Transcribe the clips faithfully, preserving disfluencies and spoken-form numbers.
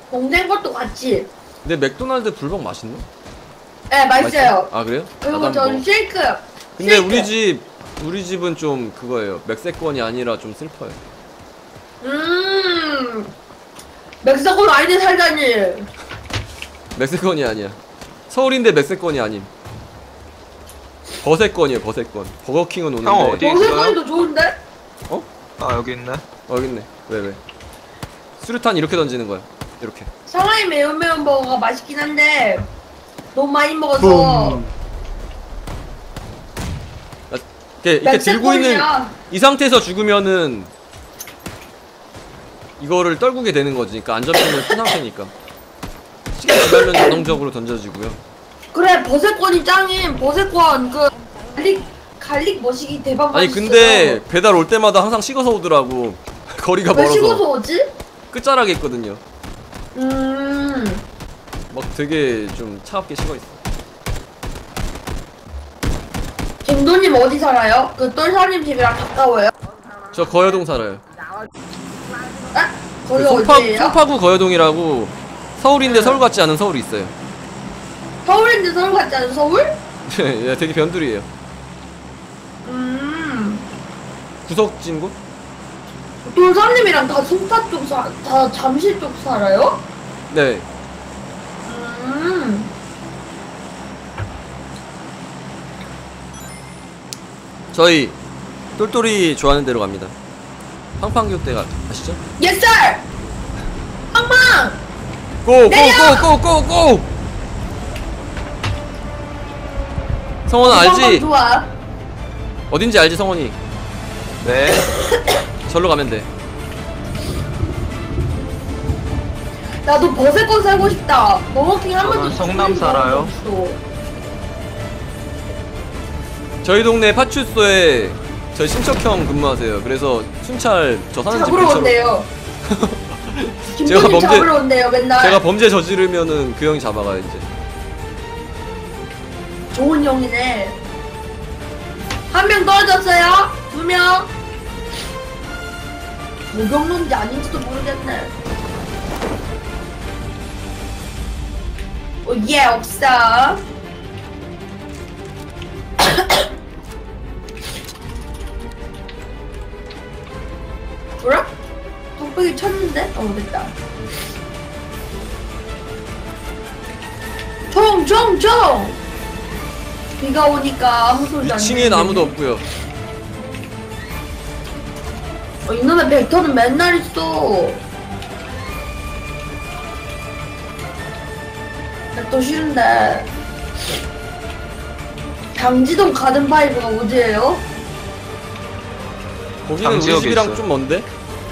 동생 것도 같이. 근데 맥도날드 불멍 맛있네? 네, 맛있어요. 아 그래요? 그리고 저는 뭐. 쉐이크. 근데 쉐이크. 우리 집 우리 집은 좀 그거예요. 맥세권이 아니라 좀 슬퍼요. 음. 멕시코 아닌데 살다니. 맥세권이 아니야. 서울인데 맥세권이 아님. 버세권이에요. 버세권. 버거킹은 오는데. 형 어디 있어요? 버섯거리도 좋은데? 어? 아 여기 있네. 어 여기 있네. 왜 왜? 수류탄 이렇게 던지는 거야. 이렇게. 상하이 매운 매운 버거가 맛있긴 한데 너무 많이 먹어서. 이렇게, 이렇게 들고 있는 멕시코이야. 이 상태에서 죽으면은 이거를 떨구게 되는 거지. 그러니까 안전핀을 푼 상태니까. 시간 지나면 자동적으로 던져지고요. 그래 버섯권이 짱인 버섯권 그 갈릭 갈릭 머시기 대박 아니 맛있어요. 근데 배달 올 때마다 항상 식어서 오더라고. 거리가 왜 멀어서. 식어서 오지? 끝자락에 있거든요. 음. 막 되게 좀 차갑게 식어 있어. 김도님 어디 살아요? 그 똘사님 집이랑 가까워요? 저 거여동 살아요. 아? 그 거기 송파, 어디예요? 송파구 거여동이라고 서울인데 응. 서울 같지 않은 서울이 있어요. 서울인데 서울 같지 않은 서울? 예, 되게 변두리예요. 음. 구석진 곳? 똘사님이랑 다 송파 쪽 사, 다 잠실 쪽 살아요? 네. 음. 저희 똘똘이 좋아하는 데로 갑니다. 팡팡교대가 아시죠? 예스! 빵빵! 고고고고고고! 성원아 알지? 좋아. 어딘지 알지 성원이? 네. 절로 가면 돼. 나도 버섯권 살고 싶다. 버거킹 한 번도 저는 성남 살아요. 없어. 저희 동네 파출소에 저희 친척형 근무하세요. 그래서 순찰 저 사는 집 잡으러 근처로 온대요. 제가 김도님 범죄- 잡으러 온대요 맨날. 제가 범죄 저지르면은 그 형이 잡아가요 이제. 좋은 형이네. 한 명 떨어졌어요. 두 명. 목욕론지 아닌지도 모르겠네. 어, 얘 없어. 뭐라? 톡배기 쳤는데? 어 됐다. 총! 총! 총! 비가 오니까 아무 소리도 안 이 층엔 들리네. 아무도 없고요. 어, 이놈의 벡터는 맨날 있어. 벡터 싫은데. 장지동 가든파이브가 어디예요? 거기는 우리 장지역에 집이랑 있어요. 좀 먼데?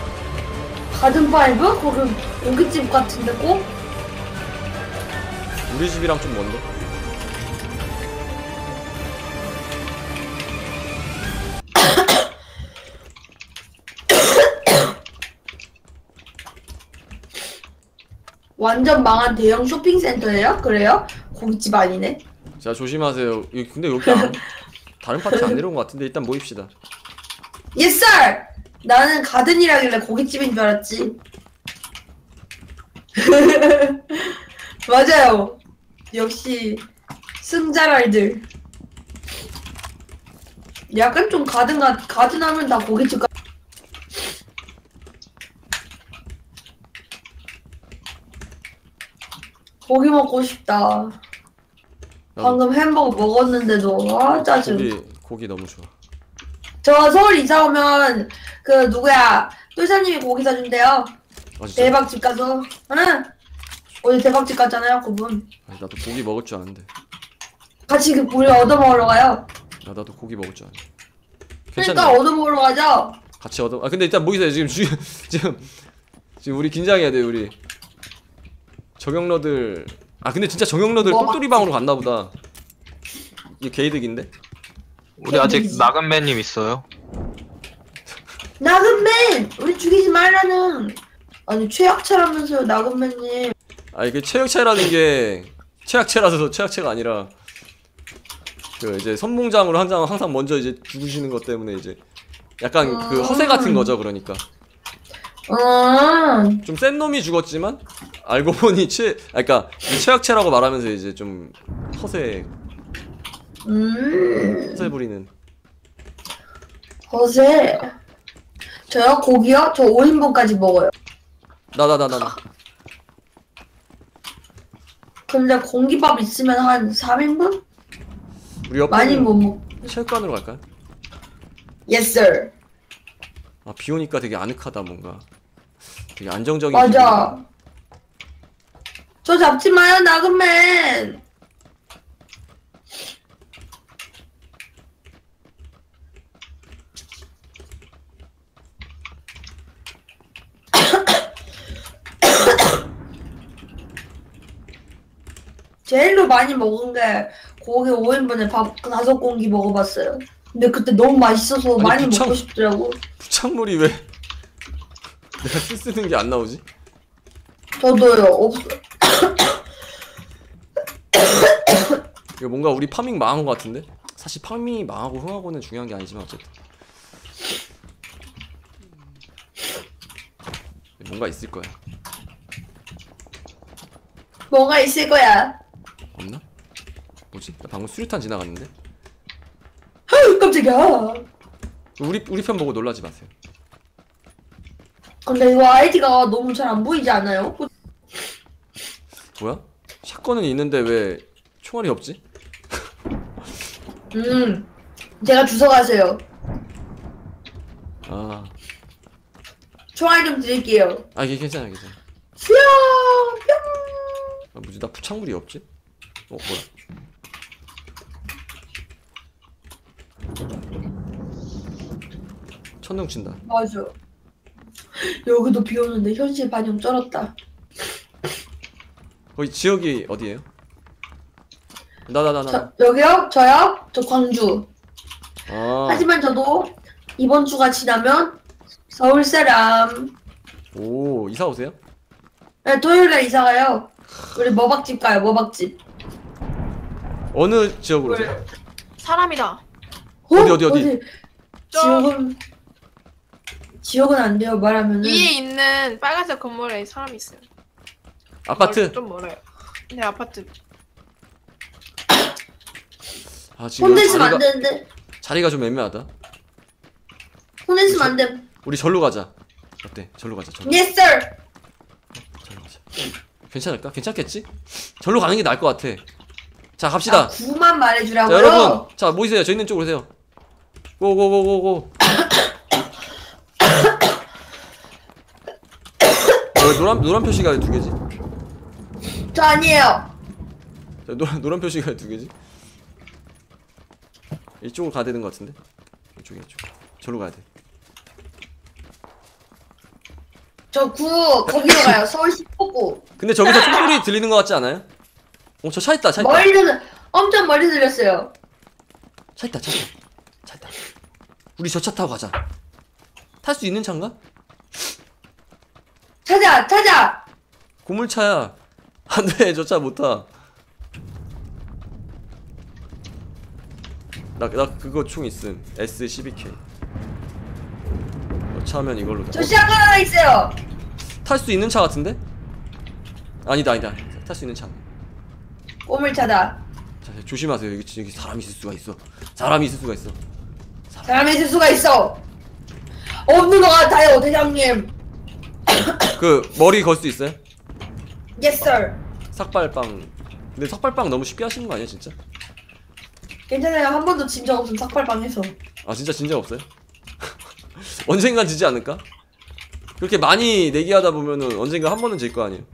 가든파이브? 거기 고깃집 같은데 꼭? 우리 집이랑 좀 먼데? 완전 망한 대형 쇼핑센터예요? 그래요? 고깃집 아니네. 자 조심하세요. 이- 근데 여기 안, 다른 파티 안 내려온 것 같은데 일단 모입시다. 예스! sir! 나는 가든이라길래 고깃집인 줄 알았지. 맞아요. 역시 승자랄들. 약간 좀 가든 가, 가든 하면 다 고깃집 가. 고기 먹고 싶다. 방금 햄버거 먹었는데도 아 짜증. 고기 고기 너무 좋아. 저 서울 이사 오면 그 누구야 똘사님이 고기 사준대요. 아 진짜? 대박집 가서. 응. 어제 대박집 갔잖아요 그분. 아니, 나도 고기 먹을 줄 아는데. 같이 그 우리 얻어 먹으러 가요. 아 나도 고기 먹을 줄 아는데. 그러니까 괜찮네. 얻어 먹으러 가죠. 같이 얻어. 아 근데 일단 모이세요. 지금 주, 지금 지금 우리 긴장해야 돼요 우리. 정영러들. 아 근데 진짜 정영러들 뭐 똘똘이 방으로 갔나 보다. 이게 게이득인데? 우리 아직 나근맨님 있어요. 나근맨 우리 죽이지 말라는. 아니 최악체라면서요 나근맨님. 아 이게 최악체라는 게 최악체라서 최악체가 아니라 그 이제 선봉장으로 한 장 항상 먼저 이제 죽으시는 것 때문에 이제 약간 그 허세 같은 거죠. 그러니까 음. 좀 센 놈이 죽었지만 알고 보니 최, 아, 그러니까 이 최악체라고 말하면서 이제 좀 허세, 음. 허세 부리는. 허세. 저요? 고기요? 저 오 인분까지 먹어요. 나 나 나 나 나. 근데 공기밥 있으면 한 삼 인분? 우리 옆에 많이 못 먹. 체육관으로 갈까요? Yes, sir. 아, 비 오니까 되게 아늑하다 뭔가. 되게 안정적인. 맞아. 기분이다. 저 잡지 마요, 나그맨. 제일로 많이 먹은 게 고기 오 인분에 밥 다섯 공기 먹어봤어요. 근데 그때 너무 맛있어서 아니, 많이 부창- 먹고 싶더라고. 부착물이 왜 내가 쓸 쓰는 게 안 나오지? 저도요. 없. 이거 뭔가 우리 파밍 망한 것 같은데? 사실 파밍이 망하고 흥하고는 중요한 게 아니지만 어쨌든 뭔가 있을 거야. 뭐가 있을 거야. 없나? 뭐지? 나 방금 수류탄 지나갔는데? 깜짝이야. 우리 우리 편 보고 놀라지 마세요. 근데 이거 아이디가 너무 잘 안 보이지 않아요? 뭐야? 샷건은 있는데 왜 총알이 없지? 음. 제가 주워 가세요. 아, 총알 좀 드릴게요. 아 이게 괜찮아 괜찮아. 수영 뿅. 아, 뭐지? 나 부착물이 없지? 어 뭐야? 천둥 친다. 맞아. 여기도 비 오는데 현실 반영 쩔었다. 거기 지역이 어디예요? 나 나 나 나. 저, 여기요? 저요? 저 광주. 아, 하지만 저도 이번 주가 지나면 서울 사람. 오 이사 오세요? 네, 토요일에 이사 가요. 우리 머박집 가요, 머박집. 어느 지역으로 오세요? 사람이다. 어디, 어디, 어디? 저- 지역은 지역은 안 돼요, 말하면은. 위에 있는 빨간색 건물에 사람이 있어요. 아파트? 멀- 좀 멀어요. 네, 아파트. 아 지금 혼자 여기 있으면 안 자리가, 되는데. 자리가 좀 애매하다. 혼자 있으면 안 돼. 우리 절로 가자. 어때? 절로 가자. 절로. Yes, sir. 절로 가자. 괜찮을까? 괜찮겠지? 절로 가는 게 나을 것 같아. 자 갑시다. 아, 구만 자 말해주라고요. 여러분, 자 모이세요. 저 있는 쪽으로 오세요. 고고고고고. 어, 노란 노란 표시가 왜 두 개지? 저 아니에요. 자, 노란 노란 표시가 왜 두 개지? 이쪽으로 가야 되는 것 같은데? 이쪽에 이쪽. 절로 가야 돼. 저 구 거기로 가요. 서울 십포구. 근데 저기서 총소리 들리는 것 같지 않아요? 어, 저 차 있다, 차 있다. 멀리 들 엄청 멀리 들렸어요. 차 있다, 차 있다. 차 있다. 우리 저 차 타고 가자. 탈 수 있는 차인가? 찾아, 찾아. 고물차야. 안 돼, 저 차 못 타. 나, 나 그거 총 있음. 에스 십이 케이. 어, 차면 이걸로 다. 저 샷건 하나 있어요. 탈 수 있는 차 같은데? 아니다, 아니다. 탈 수 있는 차. 꼬물 차다. 자, 조심하세요. 여기, 여기 사람이 있을 수가 있어. 사람이 있을 수가 있어. 사람이 있을 수가 있어. 없는 것 같아요, 대장님. 그 머리 걸 수 있어요? Yes, sir. 삭발빵. 근데 삭발빵 너무 쉽게 하시는 거 아니야, 진짜? 괜찮아요. 한 번도 진 적 없음 삭발방에서. 아, 진짜 진 적 없어요? 언젠간 지지 않을까? 그렇게 많이 내기하다 보면은 언젠가 한 번은 질 거 아니에요.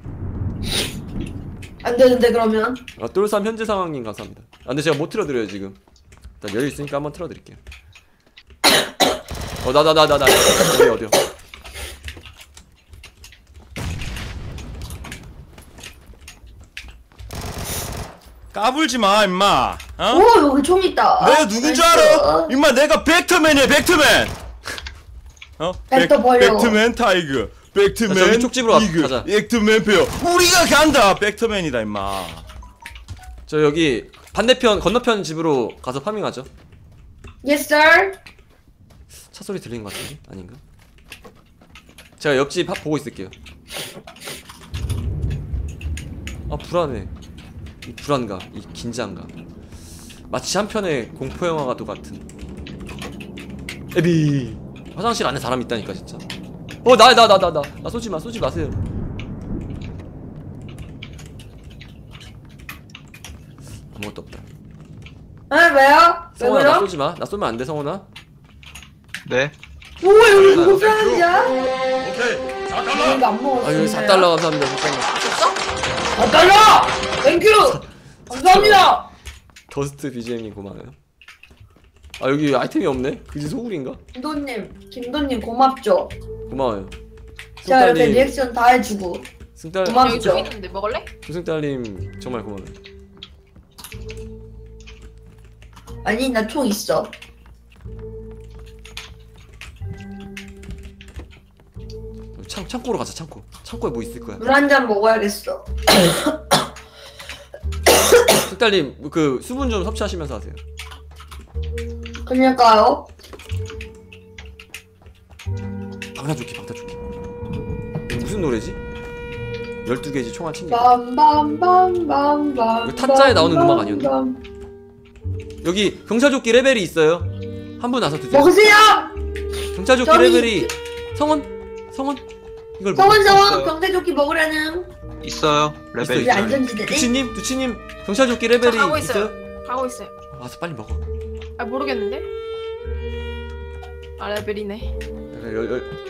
안 되는데 그러면. 아, 똘삼 현재 상황님 감사합니다. 아, 근데 제가 못 틀어드려요 지금. 일단 여유 있으니까 한번 틀어드릴게요. 어, 나 나 나 나 나 어디 어디요? 까불지 마, 임마. 어? 오, 여기 총 있다. 내가 누군 줄 알아? 임마, 내가 벡터맨이야, 벡터맨. 어? 벡터 버려. 벡터맨 타이거. 벡터맨. 자, 저기 쪽집으로 가- 이거. 가자. 벡터맨 페어. 우리가 간다. 벡터맨이다, 임마. 저 여기 반대편 건너편 집으로 가서 파밍하죠. Yes, sir. 차 소리 들리는 것 같은데? 아닌가? 제가 옆집 하- 보고 있을게요. 아 불안해. 이 불안감, 이 긴장감. 마치 한 편의 공포 영화와도 같은. 에비. 화장실 안에 사람 있다니까 진짜. 어 나 나 나 나 나 나 쏘지 마 쏘지 마세요. 아무것도 없다. 에 왜요? 왜 성원아 나 그럼? 쏘지 마. 나 쏘면 안 돼 성원아. 네. 오 여기 누구 사람이야? 오케이. 사 달러. 이거 안 먹었어. 아 이거 사 달러 감사합니다. 사 달러. 사 달러. 땡큐. 감사합니다. 더스트 비지엠님 고마워요. 아 여기 아이템이 없네. 그지 소굴인가? 김도님, 김도님 고맙죠. 고마워요. 제가 이렇게 승달님, 리액션 다 해주고. 승달, 고마워. 여기 좀 있는데 먹을래? 조승달님 정말 고마워요. 아니 나 총 있어. 창 창고로 가자 창고. 창고에 뭐 있을 거야? 물 한 잔 먹어야겠어. 승달님 그 수분 좀 섭취하시면서 하세요. 그러니까요. 방탄조끼 방탄조끼. 무슨 노래지? 열두 개지 총알 챙겨. 빰빰빰빰빰. 이거 타짜에 나오는 음악 아니었나? 여기 경찰조끼 레벨이 있어요. 한 분 와서 드세요. 먹으세요. 경찰조끼 저기- 레벨이 성원 성원 이걸 성원 먹어. 성원 있어요. 경태조끼 먹으라는. 있어요. 레벨 우리 있어요. 안전지대네. 두치님 두치님 경찰조끼 레벨이 저 가고 있어요? 있어요. 가고 있어요. 와서 빨리 먹어. 아 모르겠는데? 아 레벨이네. 열, 열.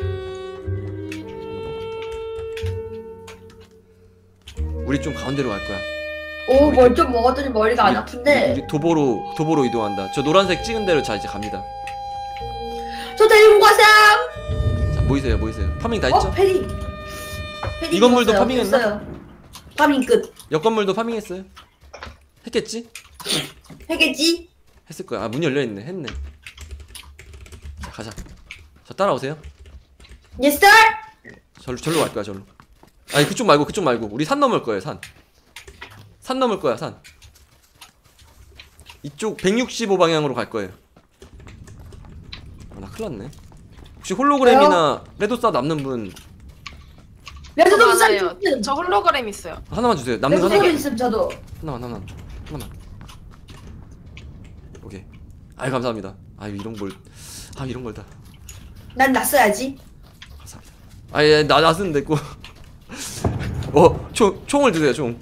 우리 좀 가운데로 갈 거야. 오 뭘 좀 먹었더니 머리가 안 아픈데. 우리 도보로 도보로 이동한다. 저 노란색 찍은 대로 자 이제 갑니다. 저 데리고 가세요. 자 모이세요 모이세요. 파밍 다 어 했죠? 패딩. 패딩 이 건물도 입었어요. 파밍했나? 됐어요. 파밍 끝. 옆 건물도 파밍했어요? 했겠지? 해겠지? 했을 거야. 아 문 열려 있네. 했네. 자 가자. 자 따라오세요. Yes sir. 절로 절로 갈 거야 절로. 아니 그쪽 말고 그쪽 말고 우리 산 넘을 거예요 산. 산 넘을 거야 산. 이쪽 백육십오 방향으로 갈 거예요. 아, 나 큰일 났네. 혹시 홀로그램이나 레도사 남는 분 레드 저 좀 많아요. 쌀. 저 홀로그램 있어요. 하나만 주세요. 남는 거 레드 하나. 좀 있음 저도. 하나만 하나만 하나만. 오케이. 아유 감사합니다. 아유 이런 걸. 아 이런 걸 다. 난 났어야지. 감사합니다. 아예 나 낫은 됐고. 어, 총 총을 드세요, 총.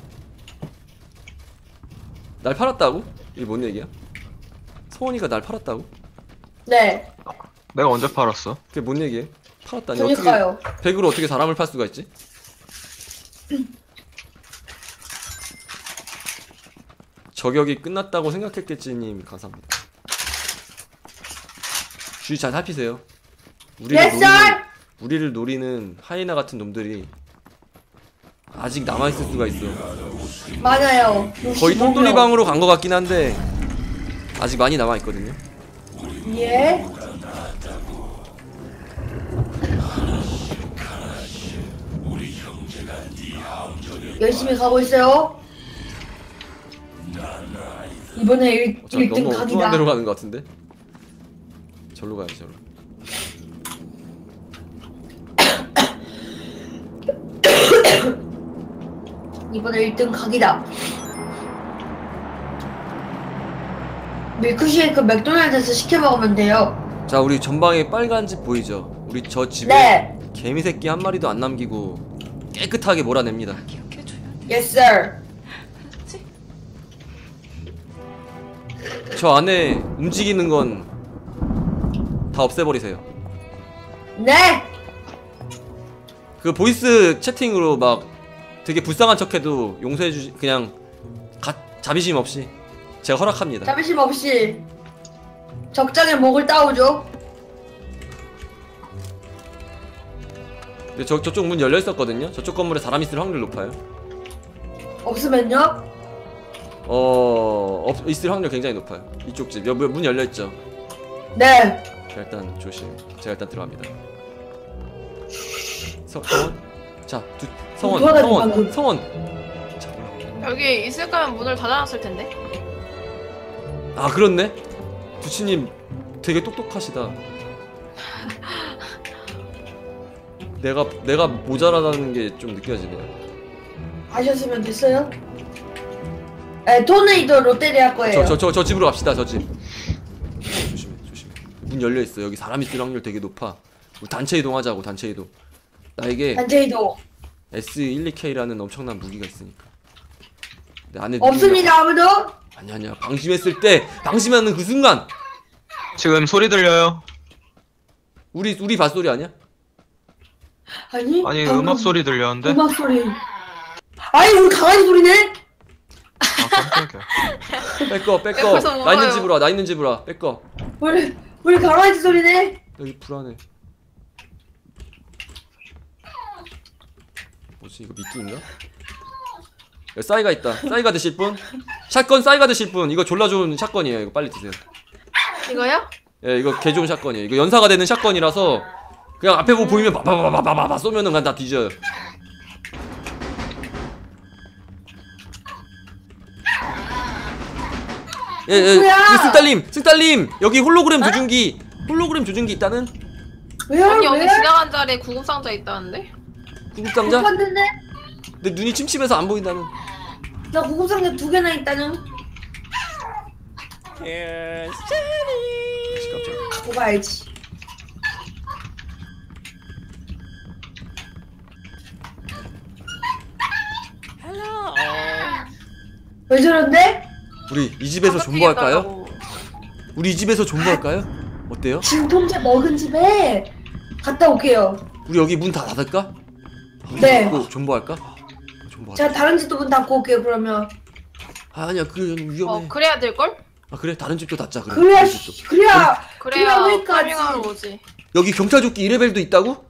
날 팔았다고? 이게 뭔 얘기야? 소원이가 날 팔았다고? 네. 내가 언제 팔았어? 그게 뭔 얘기해? 팔았다니 그러니까요. 어떻게 백으로 어떻게 사람을 팔 수가 있지? 저격이 끝났다고 생각했겠지님 감사합니다. 주의 잘 살피세요. 우리를 Yes 노리는, sir. 우리를 노리는 하이나 같은 놈들이 아직 남아 있을 수가 있어. 맞아요. 거의 똥돌이 방으로 간 것 같긴 한데 아직 많이 남아 있거든요. 예. 열심히 가고 있어요. 이번에 일, 어, 저 일 등 너무 각이다. 엉뚱한 데로 가는 것 같은데. 절로 가야지 절로. 이번에 일 등 각이다. 밀크쉐이크 맥도날드에서 시켜 먹으면 돼요. 자 우리 전방에 빨간 집 보이죠? 우리 저 집에 네. 개미새끼 한 마리도 안 남기고 깨끗하게 몰아냅니다. Yes sir. 저 안에 움직이는 건 다 없애버리세요. 네. 그 보이스 채팅으로 막 되게 불쌍한 척해도 용서해주시 그냥 가, 자비심 없이 제가 허락합니다. 자비심 없이 적장에 목을 따오죠. 근데 저, 저쪽 문 열려 있었거든요. 저쪽 건물에 사람 있을 확률 높아요. 없으면요? 어... 없, 있을 확률 굉장히 높아요. 이쪽 집 여, 문 열려 있죠. 네. 자 일단 조심. 제가 일단 들어갑니다. 서, 성원? 자, 두, 성원, 돌아다니, 성원, 방금. 성원. 자, 여기 있을 거면 문을 닫아놨을 텐데. 아 그렇네. 두치님 되게 똑똑하시다. 내가 내가 모자라다는 게 좀 느껴지네요. 아셨으면 됐어요? 네, 토네이도 롯데리아 거예요. 저 저 저 저 집으로 갑시다. 저 집. 조심해 조심해. 문 열려 있어. 여기 사람 있을 확률 되게 높아. 우리 단체 이동하자고. 단체 이동. 나에게 단체 이동. 에스 십이 케이라는 엄청난 무기가 있으니까. 내 안에 없습니다 아무도. 아니 아니야. 방심했을 때 방심하는 그 순간 지금 소리 들려요? 우리 우리 밭소리 아니야? 아니. 아니 방금 음악 소리 들렸는데? 음악 소리. 아니 우리 강아지 소리네. 아 깜짝이야. 뺏거 뺏거. 뺏어서 나 있는 먹어요. 집으로 와. 나 있는 집으로 와. 뺏거. 우리 우리 강아지 소리네. 여기 불안해. 뭐지 이거 미끼인가? 여기 싸이가 있다. 싸이가 드실 분? 샷건 싸이가 드실 분. 이거 졸라 좋은 샷건이에요. 이거 빨리 드세요. 이거요? 예, 이거 개 좋은 샷건이에요. 이거 연사가 되는 샷건이라서 그냥 앞에 뭐 보이면 바바바바바바 쏘면은 그냥 다 뒤져요. 예, 예, 뭐야? 그 승달님, 승달님 여기 홀로그램 조준기, 홀로그램 조준기 있다는 왜요? 아니 여기 왜? 지나간 자리에 구급상자 있다는데? 구급상자? 못 봤는데? 내 눈이 침침해서 안 보인다는. 나 구급상자 두 개나 있다는. 갖고 가야지. 왜 저런데? 우리 이 집에서 존버할까요? 우리 이 집에서 존버할까요? 어때요? 진통제 먹은 집에 갔다 올게요. 우리 여기 문 다 닫을까? 네. 닫고 존버할까? 존버할까? 제가 다른 집도 문 닫고 올게요 그러면. 아, 아니야 그 위험해. 어 그래야 될걸? 아 그래 다른 집도 닫자 그래. 그래야 다른 씨, 집도. 그래야 그래야 우리까지. 파밍하러 오지. 여기 경찰조끼 이 레벨도 있다고?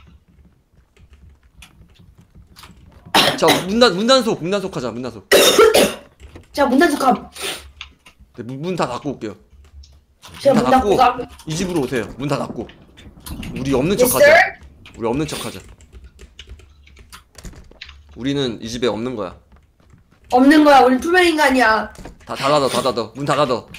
자 문단 문단속 문단속 하자 문단속. 자 문 닫고 감. 네, 문 다 닫고 올게요. 제가 문 문 다 닫고 닫고 감. 이 집으로 오세요. 문 다 닫고. 우리 없는 Yes, 척하자. sir? 우리 없는 척하자. 우리는 이 집에 없는 거야. 없는 거야. 우리 투명 인간이야. 다 닫아둬 닫아둬 문 닫아둬.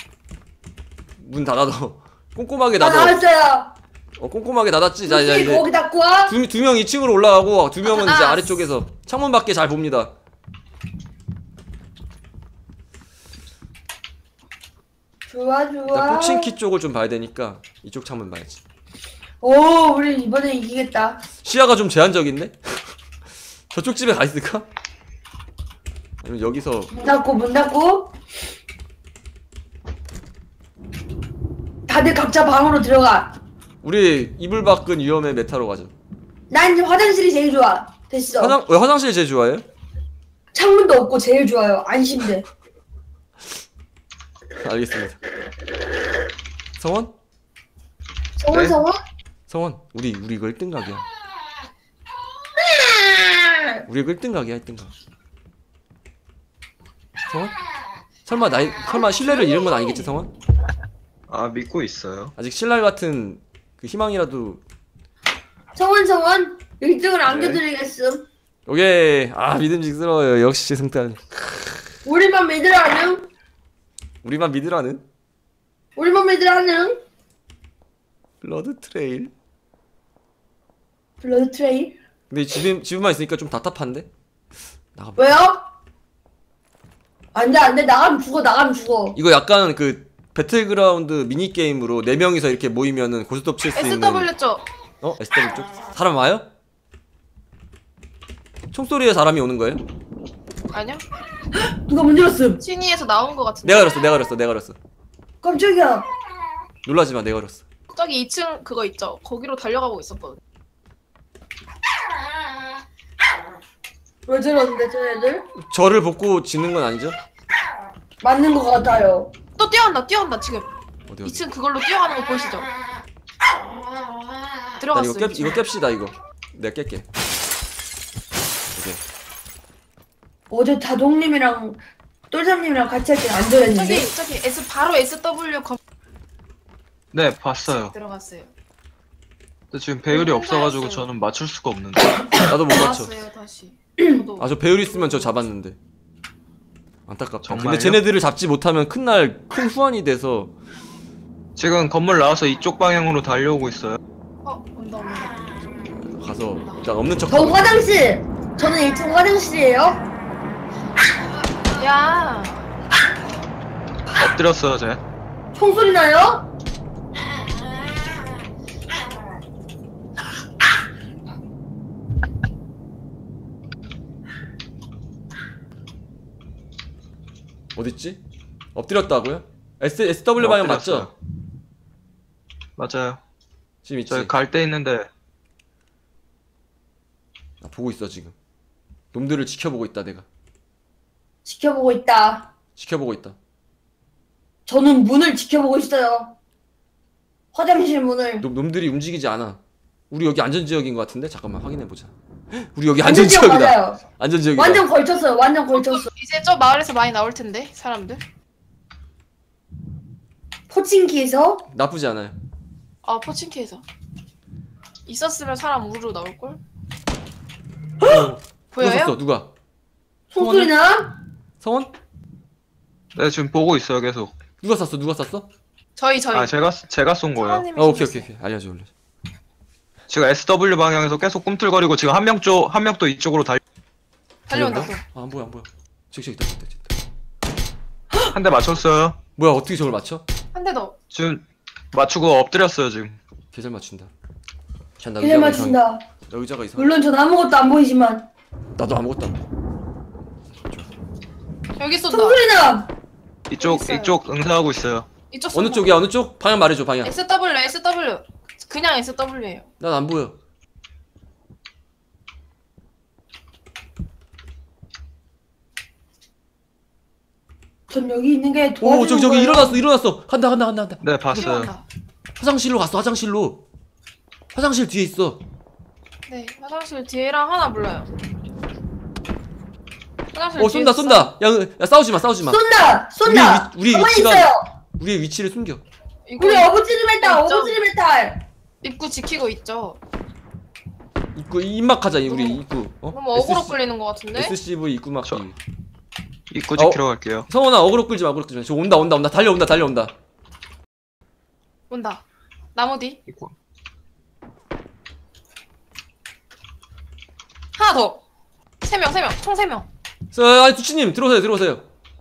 문 닫아둬. 꼼꼼하게 다 닫아. 나왔어요. 어 꼼꼼하게 닫았지. 자 이제 혹시 이제 거기 닫고 와. 두 명 이 층으로 올라가고 두 명은 아, 이제 아. 아래쪽에서 창문 밖에 잘 봅니다. 좋아 일단 좋아. 포칭키 쪽을 좀 봐야 되니까 이쪽 창문 봐야지. 오 우리 이번에 이기겠다. 시야가 좀 제한적인데? 저쪽 집에 가 있을까? 아니면 여기서 문 닫고 문 닫고. 다들 각자 방으로 들어가. 우리 이불 밖은 위험해 메타로 가자. 난 이제 화장실이 제일 좋아. 됐어. 화장 왜 화장실 제일 좋아해요? 창문도 없고 제일 좋아요. 안심돼. 알겠습니다. 성원? 성원 네? 성원? 성원 우리 우리 이거 일 등 각이야. 우리 이거 일 등 각이야 일 등 각. 성원? 설마 나이 설마 신뢰를 잃은 건 아니겠지 성원? 아 믿고 있어요. 아직 신랄 같은 그 희망이라도. 성원 성원 일 등을 안겨드리겠음. 오케이. 아 믿음직스러워요. 역시 승탄. 우리만 믿으라는. 우리만 믿으라는 우리만 믿으라는. 블러드 트레일. 블러드 트레이. 근데 집에 집에만 있으니까 좀 답답한데? 나가. 왜요? 안돼 안돼 나가면 죽어 나가면 죽어. 이거 약간 그 배틀그라운드 미니 게임으로 네 명이서 이렇게 모이면은 고스톱 칠 수 있는. 에스더블유 쪽. 어? 에스더블유 쪽? 사람 와요? 총소리에 사람이 오는 거예요? 아니야? 누가 문질렀음. 신이에서 나온 거 같은데. 내가 그랬어 내가 그랬어 내가 그랬어. 깜짝이야. 놀라지마 내가 그랬어. 저기 이 층 그거 있죠? 거기로 달려가고 있었거든. 왜 저러는데 쟤네들? 저를 복고 짓는 건 아니죠? 맞는 것 같아요. 또 뛰어온다 뛰어온다 지금. 어디 어디. 이 층 그걸로 뛰어가는 거 보이시죠? 일단 들어갔어. 이거 깹 이거 깹시다 이거. 내가 깰게. 오케이. 어제 다동님이랑 똘삼님이랑 같이 할 때 안 저랬는데. 저기 저기 S 바로 에스더블유 검 네 봤어요. 들어갔어요. 근데 지금 배율이 혼자 없어가지고 했어요. 저는 맞출 수가 없는데. 나도 못 맞춰. 들어갔어요 다시. 저도. 아 저 배율 있으면 저 잡았는데. 안타깝다. 정말요? 근데 쟤네들을 잡지 못하면 큰 날 큰 후환이 돼서. 지금 건물 나와서 이쪽 방향으로 달려오고 있어요. 어 온다 온다. 가서 일단 없는 척. 저 화장실. 저는 일 층 화장실이에요. 야. 엎드렸어요, 쟤. 총소리 나요? 어딨지? 엎드렸다고요? S, 에스더블유 방향 맞죠? 맞아요. 지금 있지? 저기 갈 데 있는데 아, 보고 있어 지금. 놈들을 지켜보고 있다 내가. 지켜보고 있다. 지켜보고 있다. 저는 문을 지켜보고 있어요. 화장실 문을. 놈, 놈들이 움직이지 않아. 우리 여기 안전지역인 것 같은데? 잠깐만 확인해보자. 우리 여기 안전지역 안전지역이다. 맞아요. 안전지역이다. 완전 걸쳤어요. 완전 걸쳤어. 이제 저 마을에서 많이 나올 텐데 사람들. 포칭키에서 나쁘지 않아요. 아 포칭키에서 있었으면 사람 우르르 나올 걸. 누가 보여요? 샀어? 누가? 총소리 나? 성원? 네, 지금 보고 있어요, 계속. 누가 샀어? 누가 샀어? 저희 저희. 아, 제가 제가 쏜 거예요. 사장님이 아 오케이 쏘셨어요. 오케이 오케이 알려줘 알려줘. 지금 에스더블유 방향에서 계속 꿈틀거리고 지금 한 명 쪽, 한 명 또 이쪽으로 달. 달려온다. 아, 안 보여 안 보여. 저기 저기 있다 저기 있다. 한 대 맞췄어요. 뭐야 어떻게 저걸 맞춰? 한 대 더. 지금 맞추고 엎드렸어요, 지금. 개잘 맞춘다. 쟤나 그래 맞춘다. 나 의자가 이상. 물론 전 아무것도 안 보이지만. 나도 아무것도 안 봐. 여기 쏜다. 총소리 나! 이쪽 있어요. 이쪽 응사하고 있어요. 이쪽 어느 쏜다. 쪽이야 어느 쪽? 방향 말해줘 방향. 에스 더블유 에스 더블유. 그냥 에스 더블유예요. 난 안 보여. 전 여기 있는 게 도와주는 오 저기 저기 거예요. 일어났어 일어났어. 간다 간다 간다 간다. 네, 봤어요. 뛰어간다. 화장실로 갔어 화장실로. 화장실 뒤에 있어. 네 화장실 뒤에랑 하나 몰라요. 화장실 어 쏜다 뒤에서 쏜다. 야, 으, 야 싸우지 마 싸우지 마. 쏜다! 쏜다! 우리 위- 우리 가만히 위치가- 있어요! 우리의 위치를 숨겨. 이거 우리 어부지리 메탈! 있죠? 어부지리 메탈! 입구 지키고 있죠. 입구 입막하자 우리 너무- 입구. 어? 너무 어그로 에스씨 끌리는 것 같은데? 에스씨브이 입구 막기. 저- 입구 지키러 갈게요. 성원아 어그로 끌지 마 어그로 끌지 마. 저 온다 온다 온다 달려온다 달려온다. 온다. 나무 뒤. 입구. 하나 더. 세 명, 세 명. 총 세 명. 자, 아니 두치님 들어오세요 들어오세요.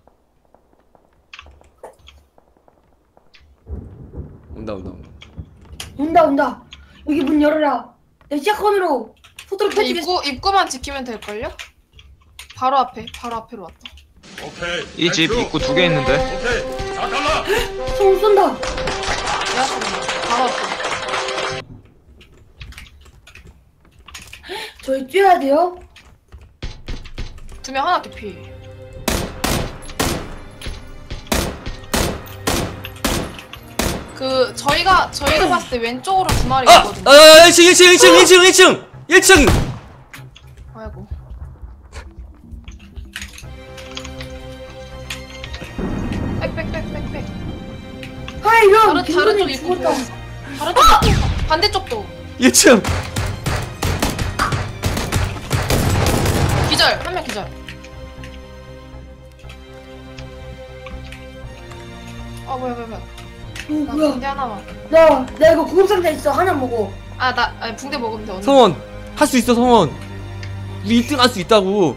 온다 온다 온다. 온다 온다. 여기 문 열어라. 내 샷건으로 포토를 근데 펼치겠어. 입구, 입구만 지키면 될걸요? 바로 앞에, 바로 앞에로 왔다. 이 집 입구 두 개 있는데. 총 쏜다. 내가 쏘는 거. 바로 앞에. 저희 뛰어야 돼요. 두 명 하나 개피. 그, 저희가, 저희가 봤을 때 왼쪽으로 두 마리 아! 있거든요. 아, 아, 일 층, 일 층, 일 층, 일 층, 일 층! 일 층! 아이고. 빽빽빽빽빽. 아 이런 다른, 다른 쪽 김선이 입구 죽었다. 보였어. 다른 쪽 입구. 반대쪽도. 일 층! 기절. 한 명 기절. 아, 뭐야, 뭐야, 뭐야. 어, 나 뭐야? 붕대 하나만. 나, 나 이거 구급상자 있어. 하나 먹어. 아, 나, 아니, 붕대 먹으면 돼, 언니. 성원! 할 수 있어, 성원! 우리 일 등 할 수 있다고!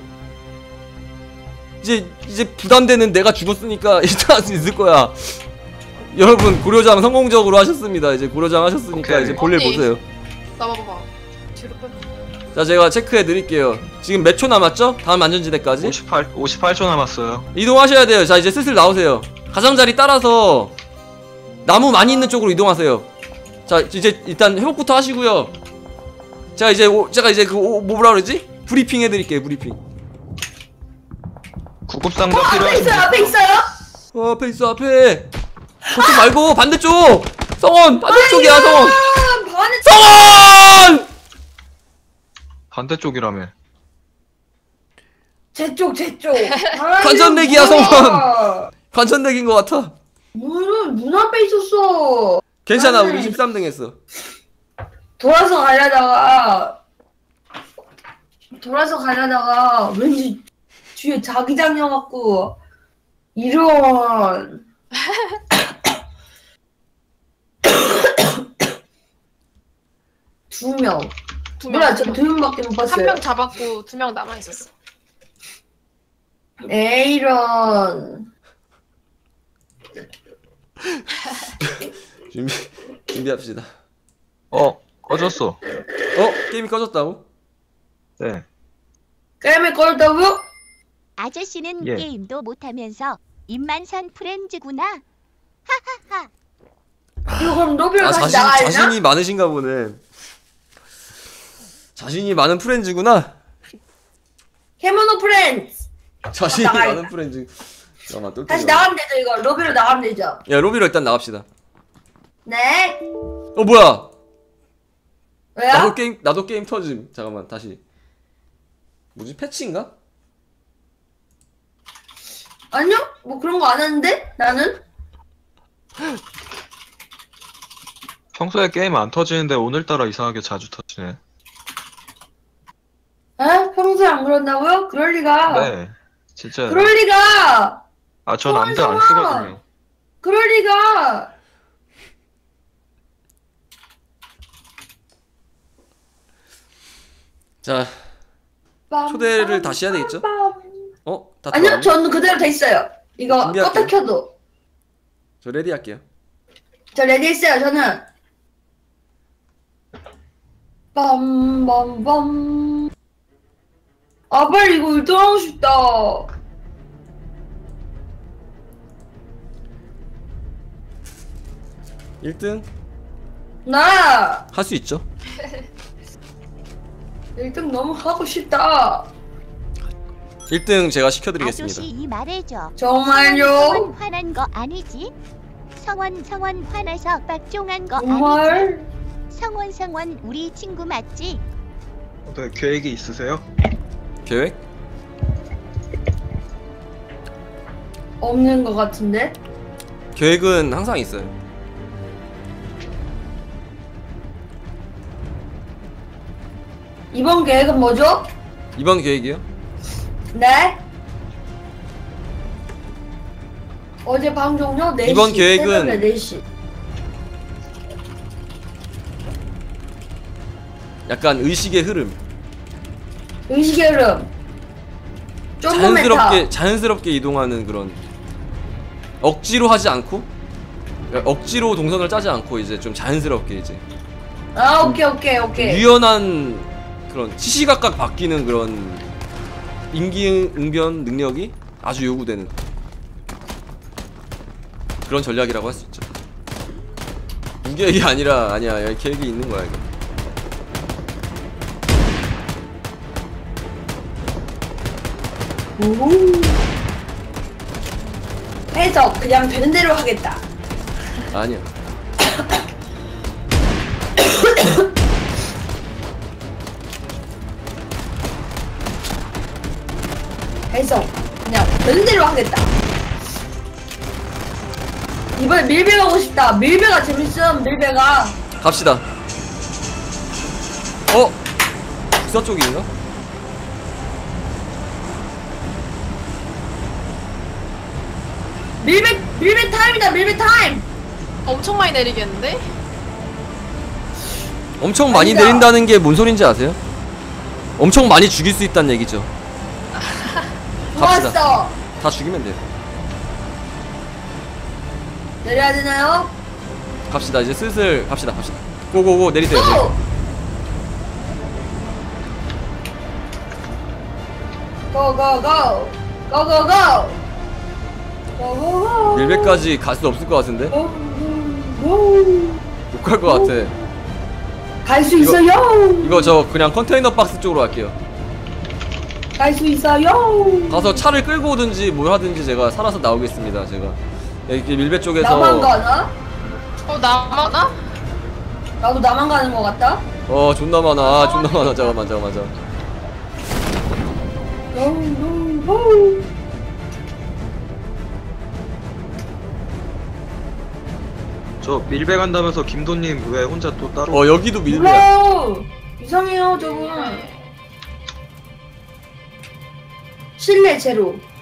이제, 이제 부담되는 내가 죽었으니까 일 등 할 수 있을 거야. 여러분, 고려장 성공적으로 하셨습니다. 이제 고려장 하셨으니까 오케이. 이제 볼일 언니. 보세요. 나 봐봐봐. 뒤로 빼. 자, 제가 체크해 드릴게요. 지금 몇 초 남았죠? 다음 안전지대까지? 오십팔 오십팔 초 남았어요. 이동하셔야 돼요. 자, 이제 슬슬 나오세요. 가장자리 따라서 나무 많이 있는 쪽으로 이동하세요. 자, 이제 일단 회복부터 하시고요. 자, 이제 오, 제가 이제 그 오, 뭐라 그러지? 브리핑 해드릴게요. 브리핑. 구급상자 앞에 필요하신 있어요. 분? 앞에 있어요. 어, 앞에 있어, 앞에. 그쪽 말고 반대쪽. 성원, 반대쪽이야, 성원. 아, 반에 성원! 반대쪽이라며. 제쪽 제쪽. 관전내기야, 성원. 관전덱인 것 같아. 문은 문 앞에 있었어. 괜찮아, 아니. 우리 십삼 등 했어. 돌아서 가려다가 돌아서 가려다가 왠지 뒤에 자기장 혀갖고 이런 두 명. 두 명. 몰라, 저 두 명밖에 못 한 봤어요. 명 잡았고 두 명 남아 있었어. 에이런. 준비 준비합시다. 어 꺼졌어. 어 게임이 꺼졌다고? 네. 게임을 걸었다고요? 아저씨는 예. 게임도 못하면서 입만 산 프렌즈구나. 이거 그럼 로비로 아 다시 자신 나가야 되나? 자신이 많으신가 보네. 자신이 많은 프렌즈구나. 캐모노 프렌즈. 자신이 나가야 많은 프렌즈. 잠깐만 똘똘. 다시 나가면 되죠, 이거. 로비로 나가면 되죠. 야 로비로 일단 나갑시다. 네. 어 뭐야? 왜요? 나도 게임 나도 게임 터짐. 잠깐만 다시. 뭐지 패치인가? 아니요? 뭐 그런 거 안 하는데? 나는? 평소에 게임 안 터지는데 오늘따라 이상하게 자주 터지네. 에? 평소에 안 그런다고요? 그럴 리가. 네. 진짜. 그럴 리가. 아, 전 암드 안 성성아. 쓰거든요. 그럴 리가. 자 초대를 다시 해야 되겠죠? 어? 다 아니요, 들어왔네? 저는 그대로 돼 있어요. 이거 준비할게요. 껐다 켜도. 저 레디 할게요. 저 레디 했어요, 저는. 빰빰빰. 아, 빨리 이거 일 등 하고 싶다. 일 등 나 할 수 있죠? 일 등 너무 하고 싶다. 일 등 제가 시켜드리겠습니다. 아저씨 이 말해줘. 정말요? 성원 화난 거 아니지? 성원 성원 화나서 빡종한 거 아니지? 정말? 성원 성원 우리 친구 맞지? 네, 계획이 있으세요? 계획? 없는 것 같은데? 계획은 항상 있어요. 이번 계획은 뭐죠? 이번 계획이요? 네? 어제 방송요? 네 시. 이번 계획은- 새벽에 네 시. 약간 의식의 흐름. 의식의 흐름. 좀 자연스럽게 자연스럽게 이동하는 그런 억지로 하지 않고 그러니까 억지로 동선을 짜지 않고 이제 좀 자연스럽게 이제 아, 오케이, 오케이, 오케이. 유연한 그런 시시각각 바뀌는 그런 임기응변 능력이 아주 요구되는 그런 전략이라고 할 수 있죠. 무계획이 아니라 아니야 여기 계획이 있는 거야 이거. 오. 해서 그냥 되는 대로 하겠다. 아니야. 해서 그냥 되는 대로 하겠다. 이번에 밀배 가고 싶다. 밀배가 재밌어. 밀배가. 갑시다. 어? 북서 쪽인가? 밀배 밀배 타임이다. 밀배 타임. 엄청 많이 내리겠는데? 엄청 많이 아니다. 내린다는 게 뭔 소린지 아세요? 엄청 많이 죽일 수 있다는 얘기죠. 갑시다. 좋았어. 다 죽이면 돼요. 내려야 되나요? 갑시다. 이제 슬슬 갑시다. 갑시다. 고고고 내리세요. 고! 내리세요. 고고고. 고고고. 고고고. 밀배까지 갈 수 없을 것 같은데? 고고고. 못 갈 것 같아. 갈 수 이거- 있어요. 이거 저 그냥 컨테이너 박스 쪽으로 갈게요. 갈 수 있어요. 가서 차를 끌고 오든지 뭘 하든지 제가 살아서 나오겠습니다. 제가 여기 밀배 쪽에서 나만 가나? 어 나만아? 나도 나만 가는 것 같다. 어 존나 많아. 아, 존나 많아. 잠깐만 잠깐만 잠깐만. 고고고. 저 밀배 간다면서 김도님 왜 혼자 또 따로? 어 여기도 밀배야. 몰라요. 이상해요, 저분. 실내 제로.